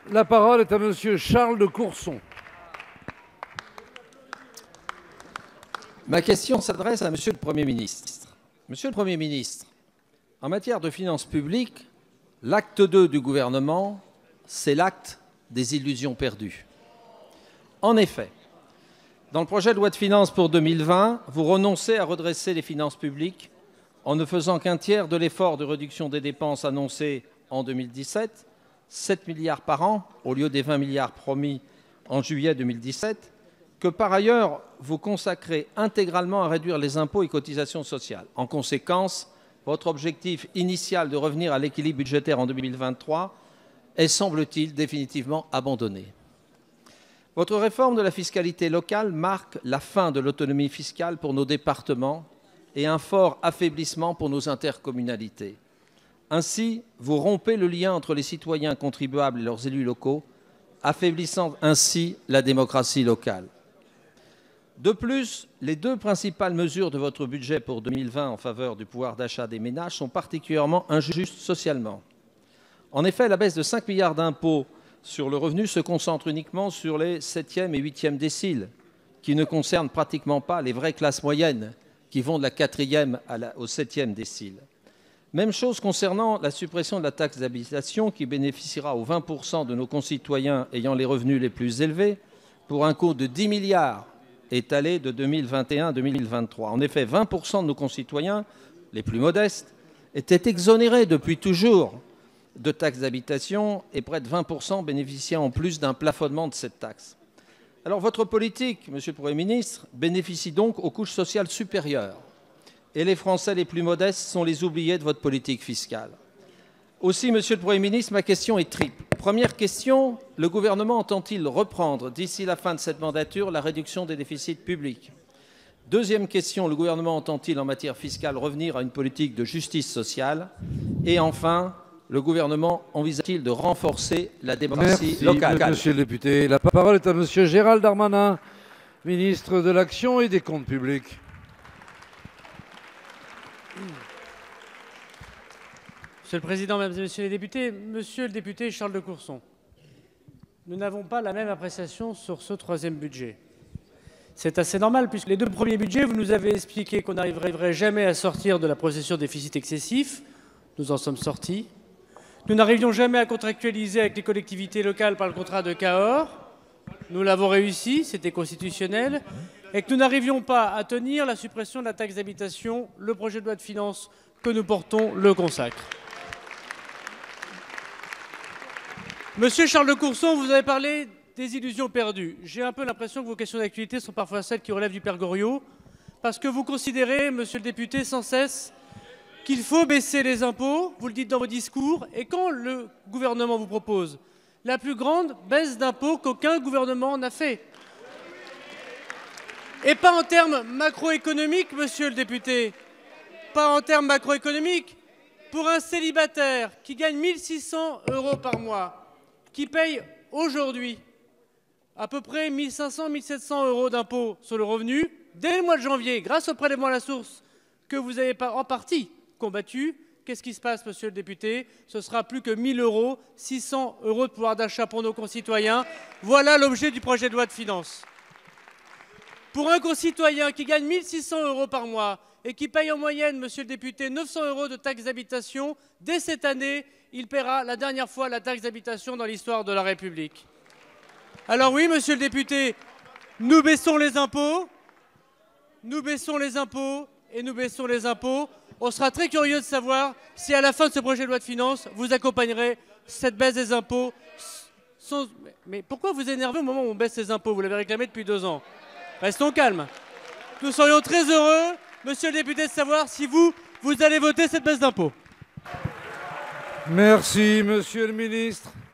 La parole est à Monsieur Charles de Courson. Ma question s'adresse à Monsieur le Premier ministre. Monsieur le Premier ministre, en matière de finances publiques, l'acte 2 du gouvernement, c'est l'acte des illusions perdues. En effet, dans le projet de loi de finances pour 2020, vous renoncez à redresser les finances publiques en ne faisant qu'un tiers de l'effort de réduction des dépenses annoncé en 2017, 7 milliards par an au lieu des 20 milliards promis en juillet 2017, que par ailleurs vous consacrez intégralement à réduire les impôts et cotisations sociales. En conséquence, votre objectif initial de revenir à l'équilibre budgétaire en 2023 est, semble-t-il, définitivement abandonné. Votre réforme de la fiscalité locale marque la fin de l'autonomie fiscale pour nos départements et un fort affaiblissement pour nos intercommunalités. Ainsi, vous rompez le lien entre les citoyens contribuables et leurs élus locaux, affaiblissant ainsi la démocratie locale. De plus, les deux principales mesures de votre budget pour 2020 en faveur du pouvoir d'achat des ménages sont particulièrement injustes socialement. En effet, la baisse de 5 milliards d'impôts sur le revenu se concentre uniquement sur les 7e et 8e déciles, qui ne concernent pratiquement pas les vraies classes moyennes, qui vont de la 4e au 7e décile. Même chose concernant la suppression de la taxe d'habitation, qui bénéficiera aux 20% de nos concitoyens ayant les revenus les plus élevés, pour un coût de 10 milliards étalé de 2021 à 2023. En effet, 20% de nos concitoyens les plus modestes étaient exonérés depuis toujours de taxes d'habitation et près de 20% bénéficiaient en plus d'un plafonnement de cette taxe. Alors votre politique, Monsieur le Premier ministre, bénéficie donc aux couches sociales supérieures et les Français les plus modestes sont les oubliés de votre politique fiscale. Aussi, Monsieur le Premier ministre, ma question est triple. Première question, le gouvernement entend-il reprendre d'ici la fin de cette mandature la réduction des déficits publics? Deuxième question, le gouvernement entend-il en matière fiscale revenir à une politique de justice sociale? Et enfin, le gouvernement envisage-t-il de renforcer la démocratie locale? Merci, Monsieur le député. La parole est à Monsieur Gérald Darmanin, ministre de l'Action et des Comptes publics. Monsieur le Président, Mesdames et Messieurs les députés, Monsieur le député Charles de Courson, nous n'avons pas la même appréciation sur ce troisième budget. C'est assez normal puisque les deux premiers budgets, vous nous avez expliqué qu'on n'arriverait jamais à sortir de la procédure déficit excessif. Nous en sommes sortis. Nous n'arrivions jamais à contractualiser avec les collectivités locales par le contrat de Cahors. Nous l'avons réussi, c'était constitutionnel. Et que nous n'arrivions pas à tenir la suppression de la taxe d'habitation, le projet de loi de finances que nous portons le consacre. Monsieur Charles de Courson, vous avez parlé des illusions perdues. J'ai un peu l'impression que vos questions d'actualité sont parfois celles qui relèvent du Père Goriot, parce que vous considérez, monsieur le député, sans cesse qu'il faut baisser les impôts, vous le dites dans vos discours, et quand le gouvernement vous propose la plus grande baisse d'impôts qu'aucun gouvernement n'a fait. Et pas en termes macroéconomiques, monsieur le député, pas en termes macroéconomiques. Pour un célibataire qui gagne 1 600 € par mois, qui paye aujourd'hui à peu près 1 500 1 700 € d'impôts sur le revenu, dès le mois de janvier, grâce au prélèvement à la source que vous avez en partie combattu, qu'est-ce qui se passe, monsieur le député? Ce sera plus que 1 000 €, 600 € de pouvoir d'achat pour nos concitoyens. Voilà l'objet du projet de loi de finances. Pour un concitoyen qui gagne 1 600 € par mois et qui paye en moyenne, monsieur le député, 900 € de taxe d'habitation, dès cette année, il paiera la dernière fois la taxe d'habitation dans l'histoire de la République. Alors oui, monsieur le député, nous baissons les impôts, nous baissons les impôts et nous baissons les impôts. On sera très curieux de savoir si à la fin de ce projet de loi de finances, vous accompagnerez cette baisse des impôts. Mais pourquoi vous énervez au moment où on baisse les impôts? Vous l'avez réclamé depuis 2 ans. Restons calmes. Nous serions très heureux, monsieur le député, de savoir si vous allez voter cette baisse d'impôts. Merci, Monsieur le ministre.